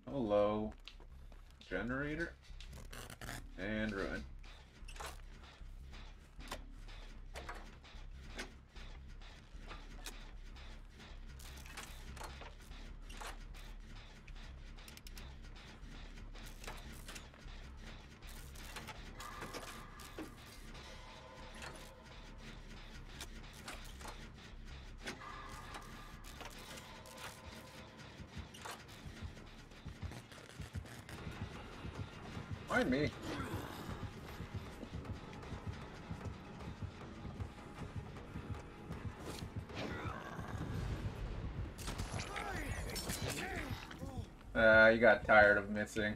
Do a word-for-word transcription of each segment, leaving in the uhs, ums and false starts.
Hello. Generator. And ruin. Mind me. Uh, you got tired of missing.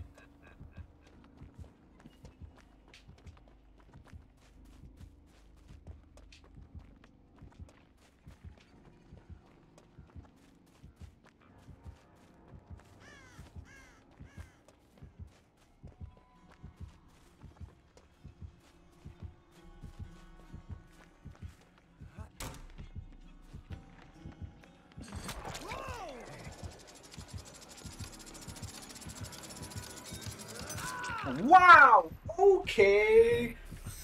Wow! Okay!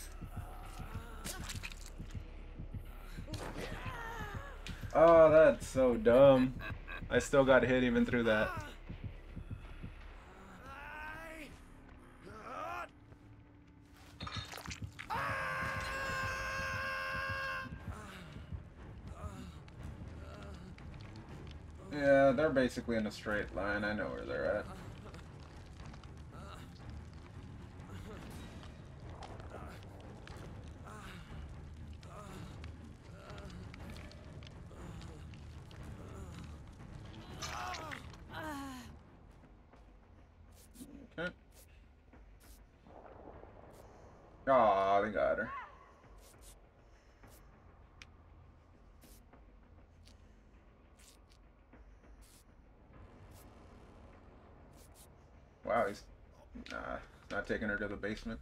Oh, that's so dumb. I still got hit even through that. Yeah, they're basically in a straight line. I know where they're at. Okay. Aw, they got her. Wow, he's nah, not taking her to the basement.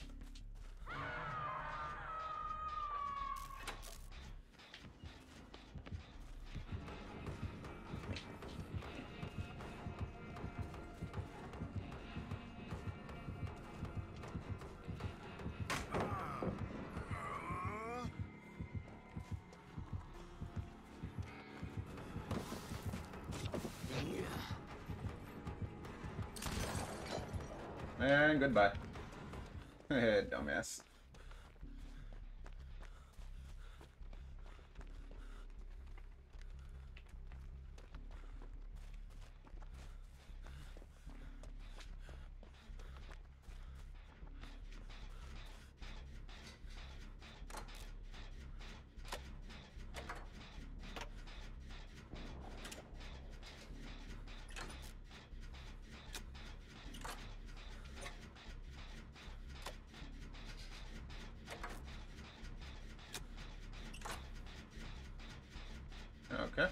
And goodbye. Dumbass. Okay.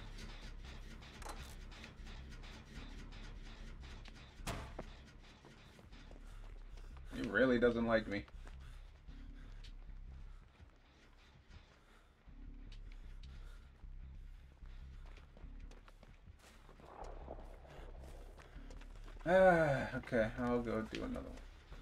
He really doesn't like me. Ah, okay, I'll go do another one.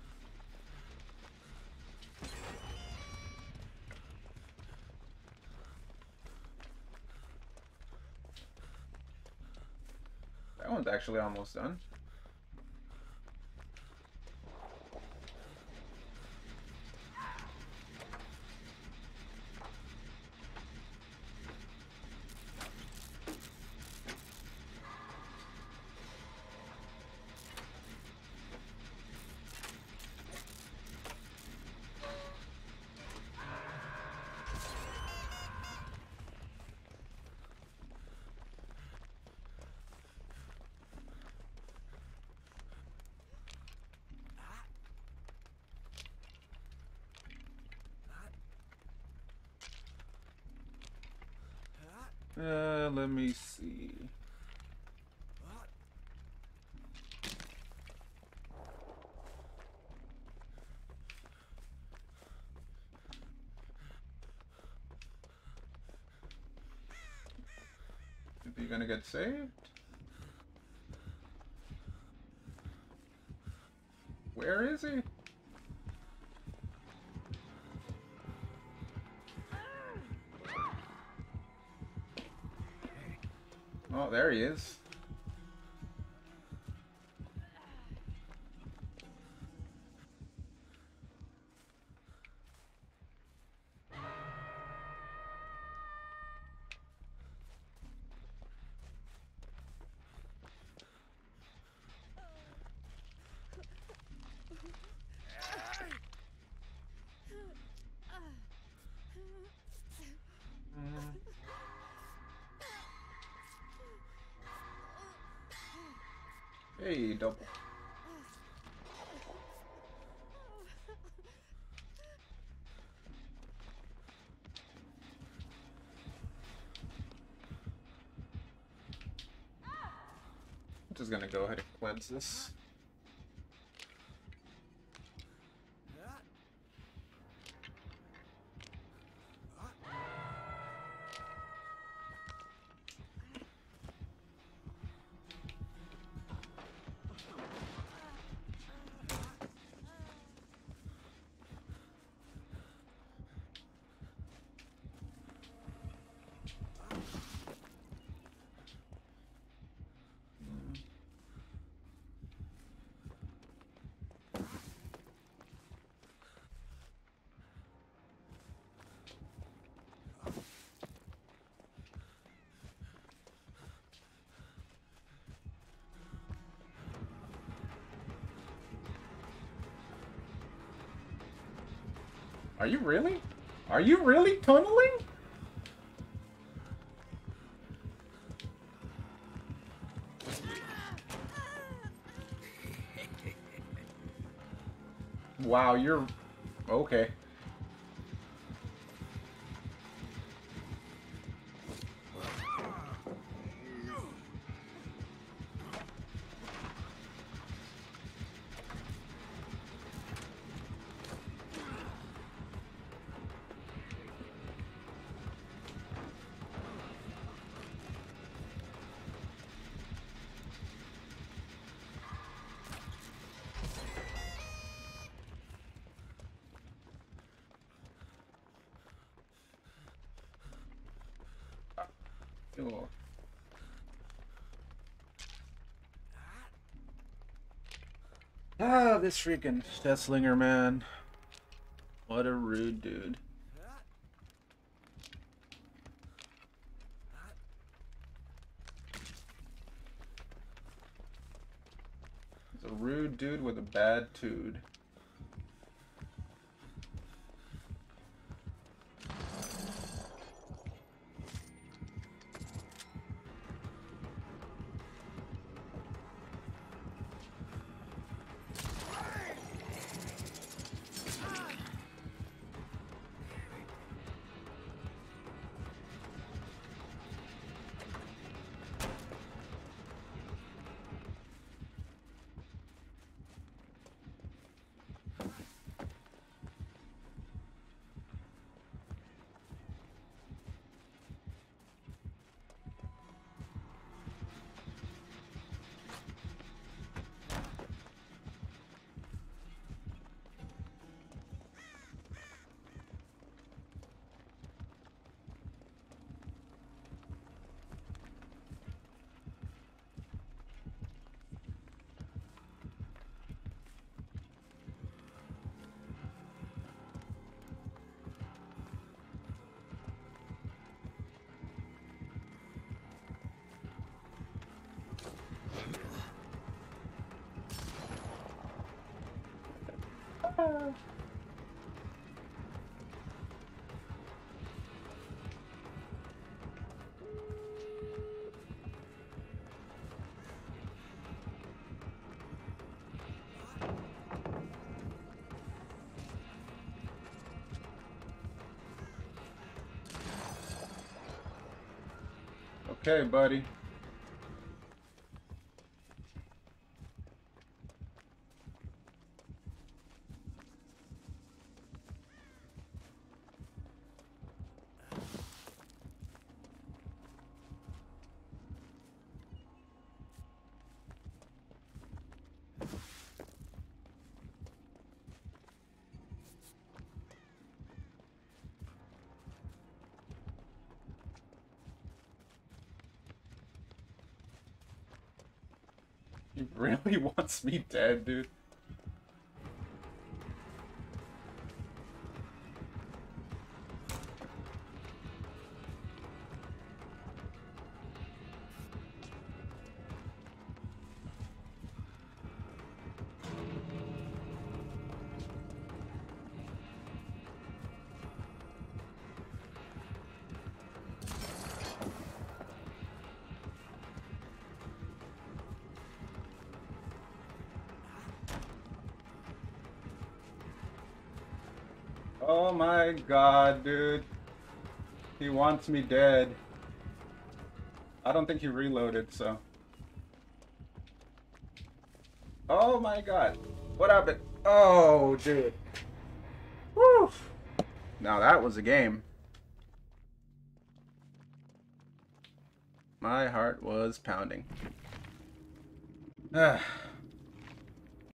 That one's actually almost done. Uh, let me see. Is he gonna get saved? Where is he? Oh, there he is. Hey, double. I'm just gonna go ahead and cleanse this. Are you really? Are you really tunneling? Wow, you're... okay. Cool. Ah, this freaking Deathslinger, man. What a rude dude. He's a rude dude with a bad tude. Okay, buddy. He really wants me dead, dude. Oh my god, dude. He wants me dead. I don't think he reloaded, so. Oh my god. What happened? Oh, dude. Woo! Now that was a game. My heart was pounding. Ah.